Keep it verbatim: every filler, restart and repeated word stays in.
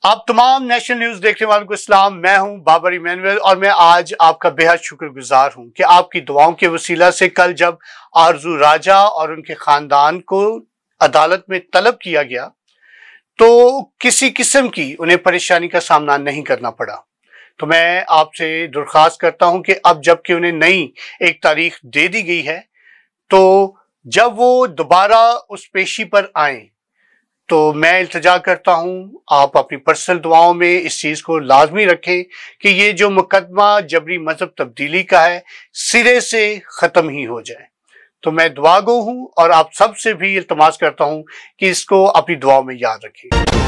आप तमाम national news देखने वालों को इस्लाम। मैं हूं बाबर इमानुएल और मैं आज आपका बेहद शुक्रगुजार हूं कि आपकी दुआओं के वसीला से कल जब आरजू राजा और उनके खानदान को अदालत में तलब किया गया तो किसी किस्म की उन्हें परेशानी का सामना नहीं करना पड़ा। तो मैं आपसे दरख्वास्त करता हूं कि अब जबकि उन्हें नई एक तारीख दे दी गई है तो जब वो दोबारा उस पेशी पर आए तो मैं इल्तिजा करता हूं आप अपनी पर्सनल दुआओं में इस चीज को लाजमी रखें कि ये जो मुकदमा जबरी मजहब तब्दीली का है सिरे से खत्म ही हो जाए। तो मैं दुआगो हूं और आप सबसे भी इल्तमास करता हूं कि इसको अपनी दुआओं में याद रखें।